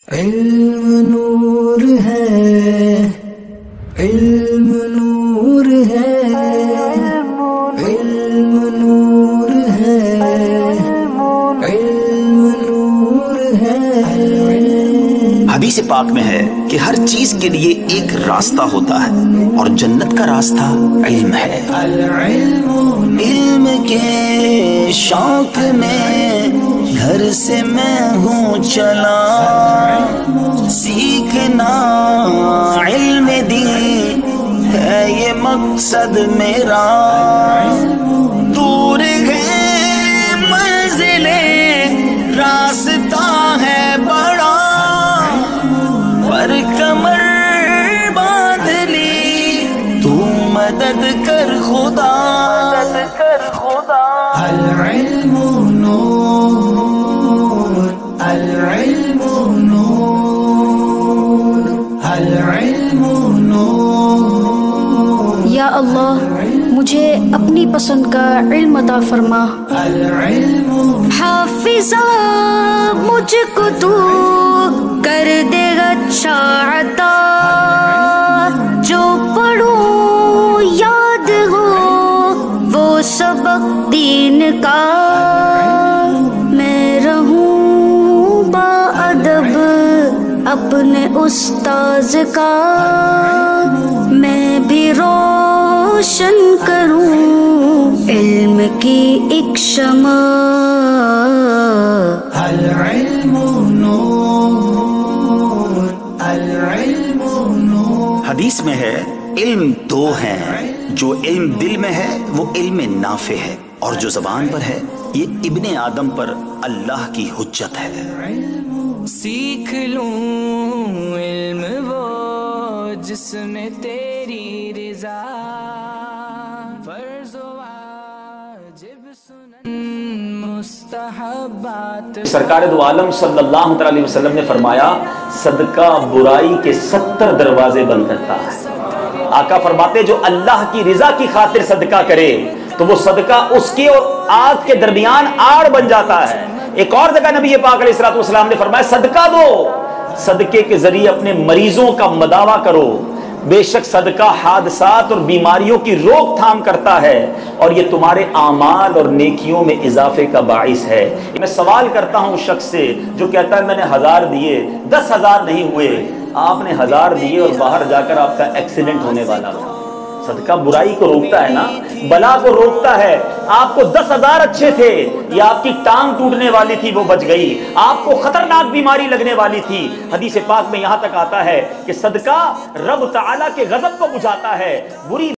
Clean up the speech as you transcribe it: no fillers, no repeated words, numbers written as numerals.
علم نور ہے، علم نور ہے، علم نور ہے، علم نور ہے۔ حدیث پاک میں ہے کہ ہر چیز کے لیے ایک راستہ ہوتا ہے اور جنت کا راستہ علم ہے۔ علم کے شوق میں گھر سے میں ہوں چلا، سیکھنا علم دین ہے یہ مقصد میرا۔ دور ہے منزلیں راستہ ہے بڑا، پر کمر باندھ لی تو مدد کر خدا۔ العلم نور، العلم نور، العلم نور۔ یا اللہ مجھے اپنی پسند کا علم عطا فرما۔ العلم حافظہ مجھ کو تو کر دے گا اچھا عطا، جو پڑھوں یاد ہو وہ سبق دین کا۔ میں رہوں با ادب اپنے استاذ کا، میں بھی روشن کروں علم کی ایک شمع۔ العلم نور، العلم نور۔ حدیث میں ہے علم دو ہیں، جو علم دل میں ہے وہ علم نافع ہے، اور جو زبان پر ہے یہ ابن آدم پر اللہ کی حجت ہے۔ سیکھ لوں علم وہ جس میں تیری رضا، فرض و واجب سنن مستحبات۔ سرکار دو عالم صلی اللہ علیہ وسلم نے فرمایا صدقہ برائی کے 70 دروازے بند کرتا ہے۔ آقا فرماتے جو اللہ کی رضا کی خاطر صدقہ کرے تو وہ صدقہ اس کے اور آگ کے درمیان آڑ بن جاتا ہے۔ ایک اور جگہ نبی پاک علیہ الصلوۃ والسلام نے فرمایا صدقہ دو، صدقے کے ذریعے اپنے مریضوں کا مداوا کرو، بے شک صدقہ حادثات اور بیماریوں کی روک تھام کرتا ہے اور یہ تمہارے اعمال اور نیکیوں میں اضافے کا باعث ہے۔ میں سوال کرتا ہوں اس شخص سے جو کہتا ہے میں نے 1000 دیے 10,000 نہیں ہوئے، آپ نے 1000 دیے اور باہر جا کر آپ کا ایکسیڈنٹ ہونے والا تھا۔ صدقہ برائی کو روکتا ہے نا، بلا کو روکتا ہے۔ آپ کو 10,000 اچھے تھے، یہ آپ کی ٹانگ ٹوٹنے والی تھی وہ بچ گئی، آپ کو خطرناک بیماری لگنے والی تھی۔ حدیث پاک میں یہاں تک آتا ہے کہ صدقہ رب تعالیٰ کے غضب کو بجھاتا ہے، بری